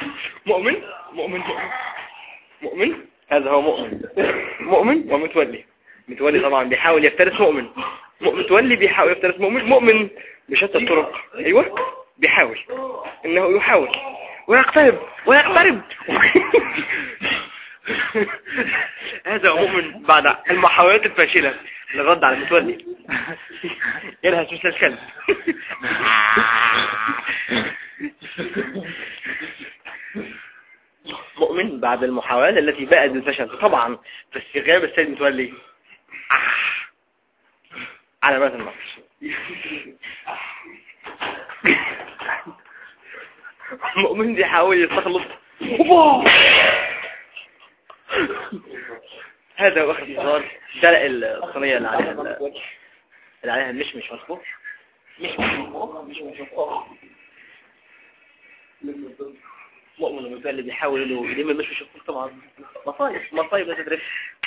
مؤمن مؤمن مؤمن، هذا هو مؤمن. مؤمن ومتولي. متولي طبعا بيحاول يفترس مؤمن. متولي بيحاول يفترس مؤمن. مؤمن بشتى الطرق، ايوه بيحاول، انه يحاول ويقترب ويقترب. هذا هو مؤمن بعد المحاولات الفاشلة للرد على المتولي. يلهث مثل الكلب. مؤمن بعد المحاولات التي باءت بالفشل طبعا في استغلال السيد متولي علامات النصر. مؤمن بيحاول يستخلص. هذا هو اختصار سلق الصينية اللي عليها المشمش مظبوط. مؤمن المتولي بيحاول انه يلم المشمش طبعا. مصايب لا تدري.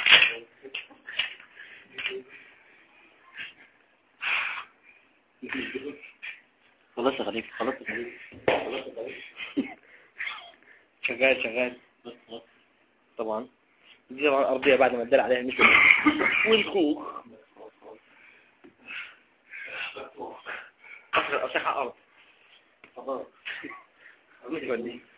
خلاص يا خليفة، خلاص يا خليفة. شغال طبعا. دي طبعا الأرضية بعد ما ادال عليها مش والكوك قصر الأصيحة أرض. متولي